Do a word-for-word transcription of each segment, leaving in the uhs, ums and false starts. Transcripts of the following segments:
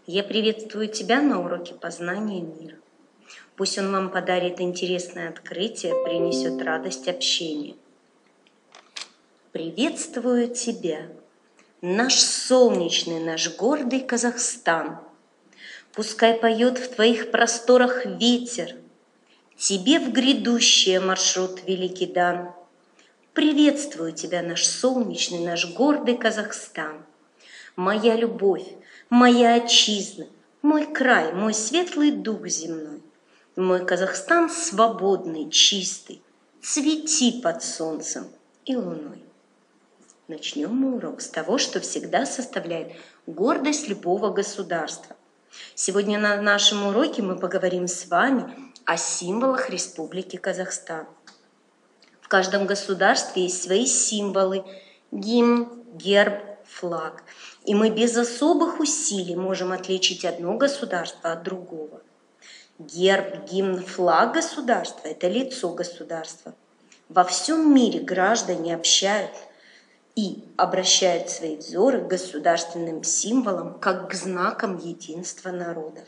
Я приветствую тебя на уроке познания мира. Пусть он вам подарит интересное открытие, принесет радость общения. Приветствую тебя, наш солнечный, наш гордый Казахстан. Пускай поет в твоих просторах ветер, тебе в грядущее маршрут великий дан. Приветствую тебя, наш солнечный, наш гордый Казахстан. Моя любовь, моя отчизна, мой край, мой светлый дух земной. Мой Казахстан свободный, чистый, цвети под солнцем и луной. Начнем мы урок с того, что всегда составляет гордость любого государства. Сегодня на нашем уроке мы поговорим с вами о символах Республики Казахстан. В каждом государстве есть свои символы – гимн, герб, флаг. И мы без особых усилий можем отличить одно государство от другого. Герб, гимн, флаг государства – это лицо государства. Во всем мире граждане общают и обращают свои взоры к государственным символам, как к знакам единства народов.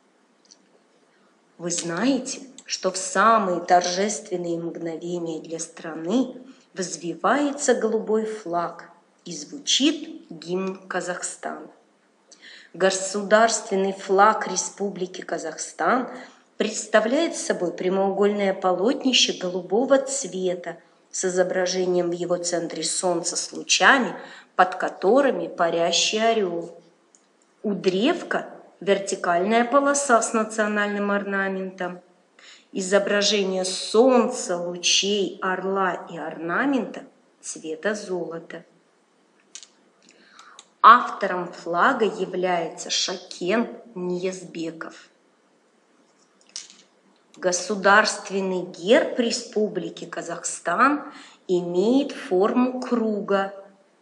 Вы знаете, что в самые торжественные мгновения для страны взвивается голубой флаг и звучит гимн Казахстана. Государственный флаг Республики Казахстан представляет собой прямоугольное полотнище голубого цвета с изображением в его центре солнца с лучами, под которыми парящий орел. У древка вертикальная полоса с национальным орнаментом. Изображение солнца, лучей, орла и орнамента цвета золота. Автором флага является Шакен Ниязбеков. Государственный герб Республики Казахстан имеет форму круга.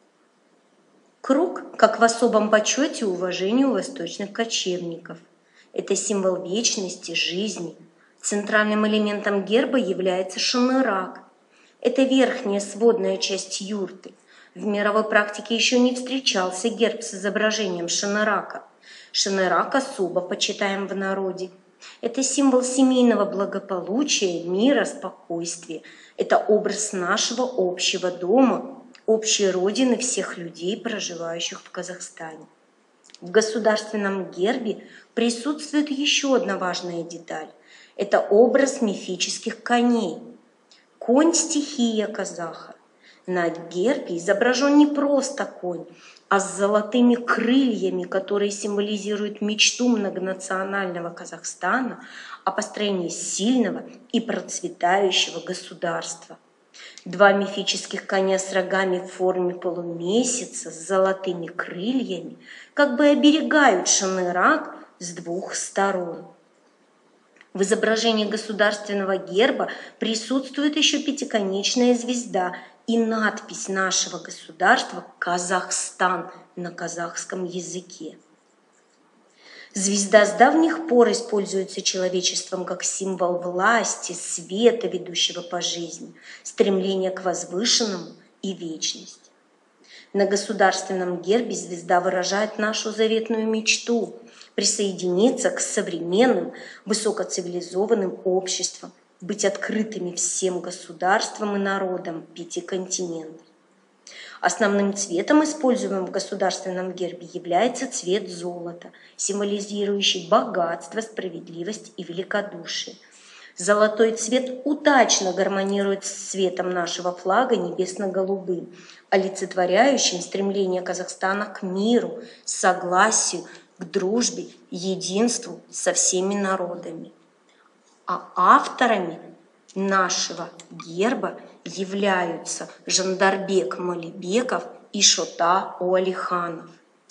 Круг, как в особом почете и уважении у восточных кочевников. Это символ вечности, жизни. Центральным элементом герба является шанырак. Это верхняя сводная часть юрты. В мировой практике еще не встречался герб с изображением шанырака. Шанырак особо почитаем в народе. Это символ семейного благополучия, мира, спокойствия. Это образ нашего общего дома, общей родины всех людей, проживающих в Казахстане. В государственном гербе присутствует еще одна важная деталь. Это образ мифических коней. Конь – стихия казаха. На гербе изображен не просто конь, а с золотыми крыльями, которые символизируют мечту многонационального Казахстана о построении сильного и процветающего государства. Два мифических коня с рогами в форме полумесяца с золотыми крыльями как бы оберегают шанырак с двух сторон. В изображении государственного герба присутствует еще пятиконечная звезда и надпись нашего государства «Казахстан» на казахском языке. Звезда с давних пор используется человечеством как символ власти, света, ведущего по жизни, стремления к возвышенному и вечности. На государственном гербе звезда выражает нашу заветную мечту присоединиться к современным, высокоцивилизованным обществам, быть открытыми всем государствам и народам пяти континентов. Основным цветом, используемым в государственном гербе, является цвет золота, символизирующий богатство, справедливость и великодушие. Золотой цвет удачно гармонирует с цветом нашего флага небесно-голубым, олицетворяющим стремление Казахстана к миру, согласию, к дружбе, единству со всеми народами. А авторами нашего герба являются Жандарбек Малибеков и Шота Уалиханов.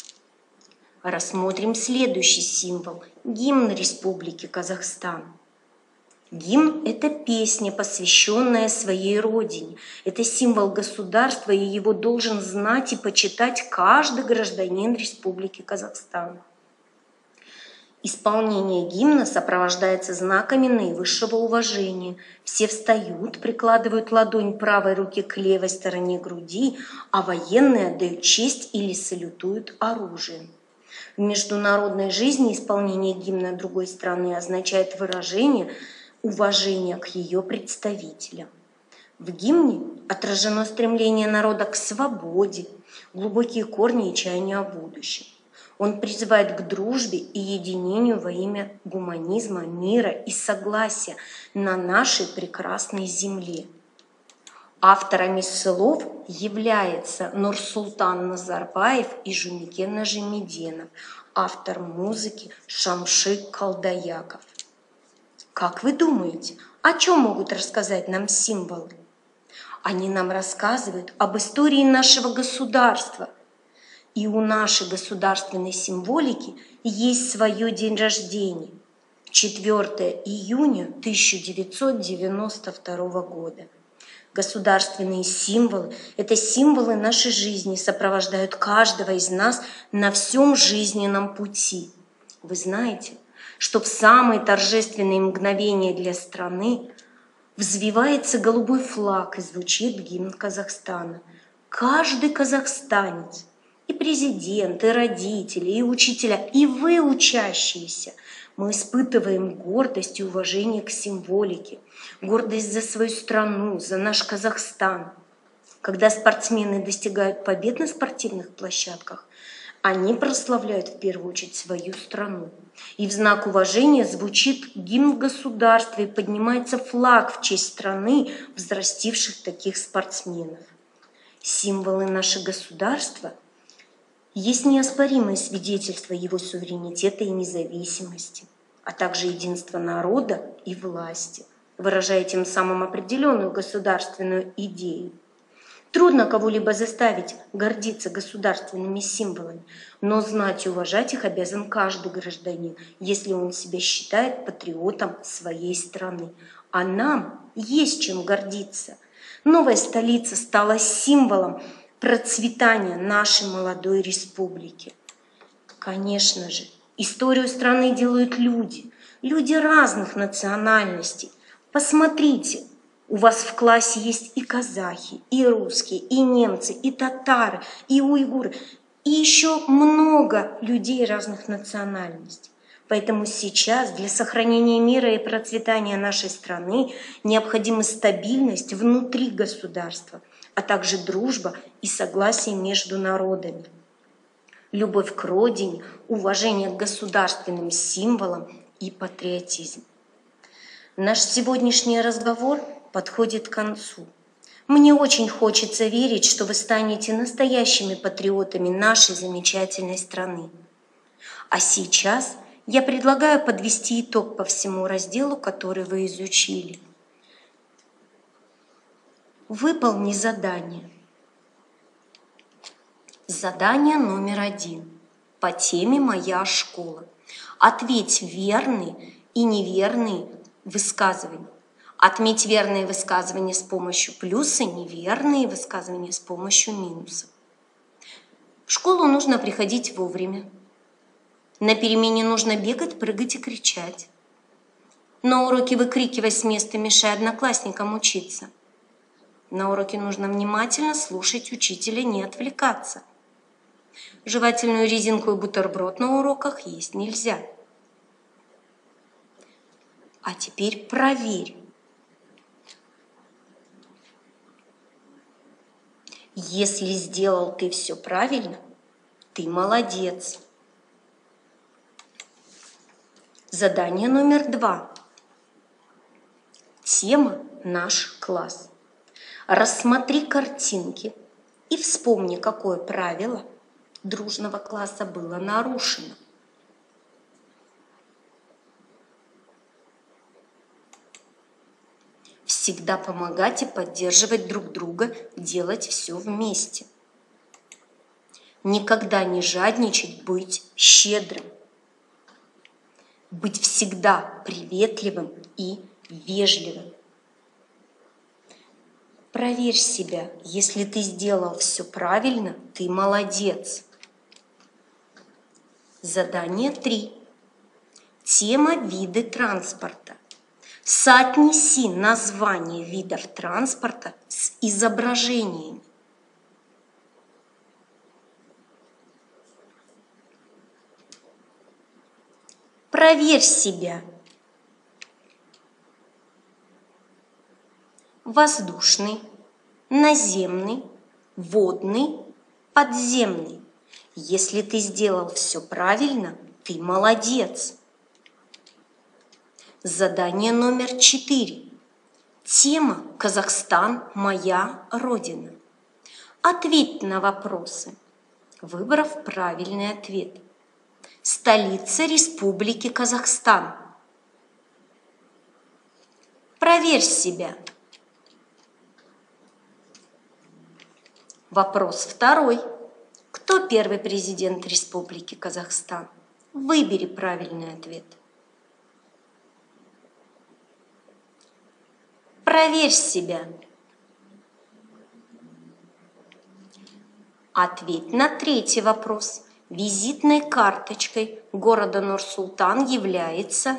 Рассмотрим следующий символ – гимн Республики Казахстан. Гимн – это песня, посвященная своей родине. Это символ государства, и его должен знать и почитать каждый гражданин Республики Казахстан. Исполнение гимна сопровождается знаками наивысшего уважения. Все встают, прикладывают ладонь правой руки к левой стороне груди, а военные отдают честь или салютуют оружием. В международной жизни исполнение гимна другой страны означает выражение уважения к ее представителям. В гимне отражено стремление народа к свободе, глубокие корни и чаяния о будущем. Он призывает к дружбе и единению во имя гуманизма, мира и согласия на нашей прекрасной земле. Авторами слов являются Нурсултан Назарбаев и Жумикен Нажимеденов, автор музыки Шамшик Калдаяков. Как вы думаете, о чем могут рассказать нам символы? Они нам рассказывают об истории нашего государства. И у нашей государственной символики есть свой день рождения – четвёртое июня тысяча девятьсот девяносто второго года. Государственные символы – это символы нашей жизни, сопровождают каждого из нас на всем жизненном пути. Вы знаете, что в самые торжественные мгновения для страны взвивается голубой флаг и звучит гимн Казахстана. Каждый казахстанец, и президент, и родители, и учителя, и вы, учащиеся, мы испытываем гордость и уважение к символике, гордость за свою страну, за наш Казахстан. Когда спортсмены достигают побед на спортивных площадках, они прославляют в первую очередь свою страну. И в знак уважения звучит гимн государства и поднимается флаг в честь страны, взрастивших таких спортсменов. Символы нашего государства есть неоспоримое свидетельство его суверенитета и независимости, а также единства народа и власти, выражая тем самым определенную государственную идею. Трудно кого-либо заставить гордиться государственными символами, но знать и уважать их обязан каждый гражданин, если он себя считает патриотом своей страны. А нам есть чем гордиться. Новая столица стала символом процветания нашей молодой республики. Конечно же, историю страны делают люди, люди разных национальностей. Посмотрите, у вас в классе есть и казахи, и русские, и немцы, и татары, и уйгуры, и еще много людей разных национальностей. Поэтому сейчас для сохранения мира и процветания нашей страны необходима стабильность внутри государства, а также дружба и согласие между народами. Любовь к родине, уважение к государственным символам и патриотизм. Наш сегодняшний разговор подходит к концу. Мне очень хочется верить, что вы станете настоящими патриотами нашей замечательной страны. А сейчас я предлагаю подвести итог по всему разделу, который вы изучили. Выполни задание. Задание номер один. По теме «Моя школа». Ответь верные и неверные высказывания. Отметь верные высказывания с помощью плюса, неверные высказывания с помощью минуса. В школу нужно приходить вовремя. На перемене нужно бегать, прыгать и кричать. На уроке выкрикивай с места, мешая одноклассникам учиться. На уроке нужно внимательно слушать учителя, не отвлекаться. Жевательную резинку и бутерброд на уроках есть нельзя. А теперь проверь. Если сделал ты все правильно, ты молодец. Задание номер два. Тема «Наш класс». Рассмотри картинки и вспомни, какое правило дружного класса было нарушено. Всегда помогать и поддерживать друг друга, делать все вместе. Никогда не жадничать, быть щедрым. Быть всегда приветливым и вежливым. Проверь себя. Если ты сделал все правильно, ты молодец. Задание три. Тема «Виды транспорта». Соотнеси названия видов транспорта с изображениями. Проверь себя. Воздушный, наземный, водный, подземный. Если ты сделал все правильно, ты молодец. Задание номер четыре. Тема «Казахстан – моя родина». Ответь на вопросы, выбрав правильный ответ. Столица Республики Казахстан. Проверь себя. Вопрос второй. Кто первый президент Республики Казахстан? Выбери правильный ответ. Проверь себя. Ответь на третий вопрос. Визитной карточкой города Нур-Султан является...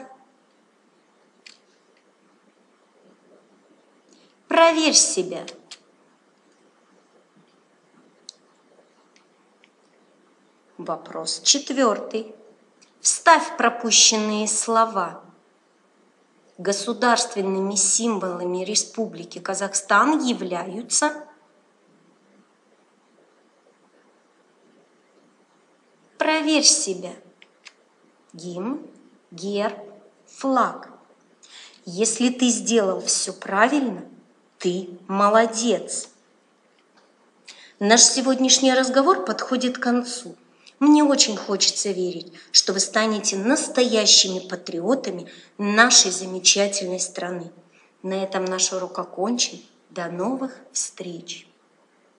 Проверь себя. Вопрос четвертый. Вставь пропущенные слова. Государственными символами Республики Казахстан являются... Проверь себя. Гимн, герб, флаг. Если ты сделал все правильно, ты молодец. Наш сегодняшний разговор подходит к концу. Мне очень хочется верить, что вы станете настоящими патриотами нашей замечательной страны. На этом наш урок окончен. До новых встреч!